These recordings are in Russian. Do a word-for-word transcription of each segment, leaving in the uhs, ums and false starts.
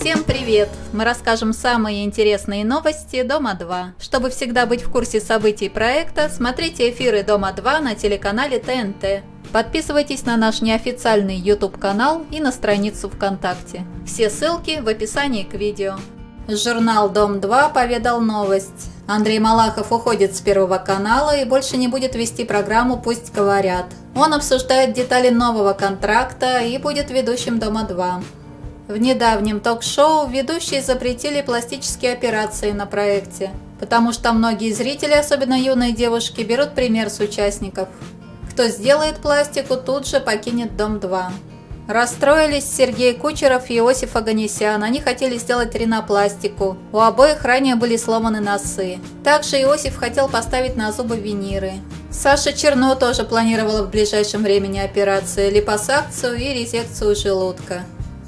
Всем привет! Мы расскажем самые интересные новости Дома два. Чтобы всегда быть в курсе событий проекта, смотрите эфиры Дома два на телеканале Т Н Т. Подписывайтесь на наш неофициальный YouTube канал и на страницу ВКонтакте. Все ссылки в описании к видео. Журнал Дом два поведал новость. Андрей Малахов уходит с Первого канала и больше не будет вести программу «Пусть говорят». Он обсуждает детали нового контракта и будет ведущим Дома два. В недавнем ток-шоу ведущие запретили пластические операции на проекте, потому что многие зрители, особенно юные девушки, берут пример с участников. Кто сделает пластику, тут же покинет Дом два. Расстроились Сергей Кучеров и Иосиф Оганесян. Они хотели сделать ринопластику. У обоих ранее были сломаны носы. Также Иосиф хотел поставить на зубы виниры. Саша Черно тоже планировала в ближайшем времени операции, липосакцию и резекцию желудка.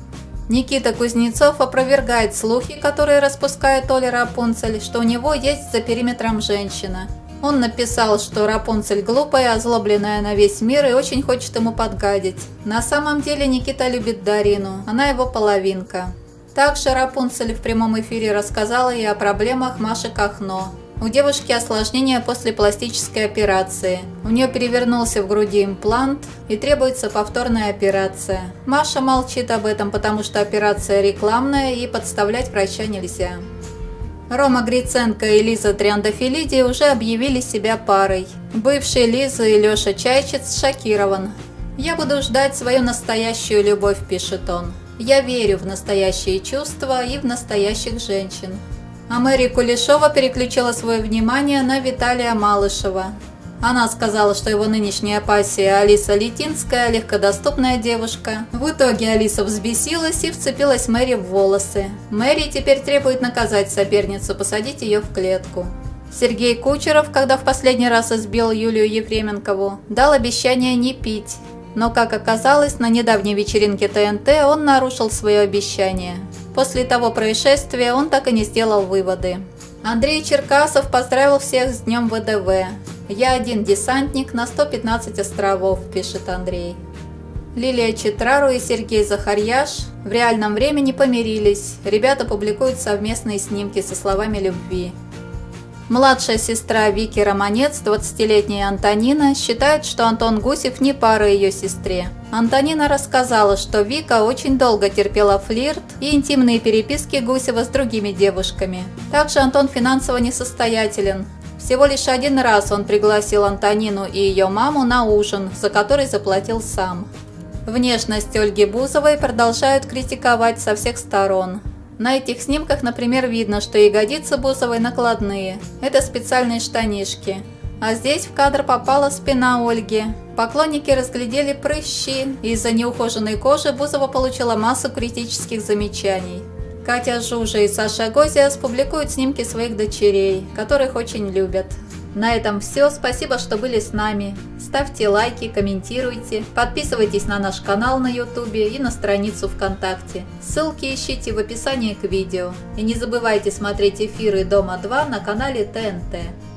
Никита Кузнецов опровергает слухи, которые распускает Оля Рапунцель, что у него есть за периметром женщина. Он написал, что Рапунцель глупая, озлобленная на весь мир и очень хочет ему подгадить. На самом деле Никита любит Дарину, она его половинка. Также Рапунцель в прямом эфире рассказала и о проблемах Маши Кахно. У девушки осложнения после пластической операции. У нее перевернулся в груди имплант и требуется повторная операция. Маша молчит об этом, потому что операция рекламная и подставлять врача нельзя. Рома Гриценко и Лиза Триандафилиди уже объявили себя парой. Бывший Лиза и Леша Чайчиц шокирован. «Я буду ждать свою настоящую любовь», – пишет он. «Я верю в настоящие чувства и в настоящих женщин». А Мэри Кулешова переключила свое внимание на Виталия Малышева. Она сказала, что его нынешняя пассия Алиса Литинская – легкодоступная девушка. В итоге Алиса взбесилась и вцепилась Мэри в волосы. Мэри теперь требует наказать соперницу, посадить ее в клетку. Сергей Кучеров, когда в последний раз избил Юлию Ефременкову, дал обещание не пить. Но, как оказалось, на недавней вечеринке Т Н Т он нарушил свое обещание. После того происшествия он так и не сделал выводы. Андрей Черкасов поздравил всех с Днем В Д В. «Я один десантник на сто пятнадцать островов», – пишет Андрей. Лилия Читрару и Сергей Захарьяш в реальном времени помирились. Ребята публикуют совместные снимки со словами любви. Младшая сестра Вики Романец, двадцатилетняя Антонина, считает, что Антон Гусев не пара ее сестре. Антонина рассказала, что Вика очень долго терпела флирт и интимные переписки Гусева с другими девушками. Также Антон финансово несостоятелен. Всего лишь один раз он пригласил Антонину и ее маму на ужин, за который заплатил сам. Внешность Ольги Бузовой продолжают критиковать со всех сторон. На этих снимках, например, видно, что ягодицы Бузовой накладные. Это специальные штанишки. А здесь в кадр попала спина Ольги. Поклонники разглядели прыщи. Из-за неухоженной кожи Бузова получила массу критических замечаний. Катя Жужа и Саша Гозиас публикуют снимки своих дочерей, которых очень любят. На этом все. Спасибо, что были с нами. Ставьте лайки, комментируйте, подписывайтесь на наш канал на ютубе и на страницу ВКонтакте. Ссылки ищите в описании к видео. И не забывайте смотреть эфиры Дома два на канале Т Н Т.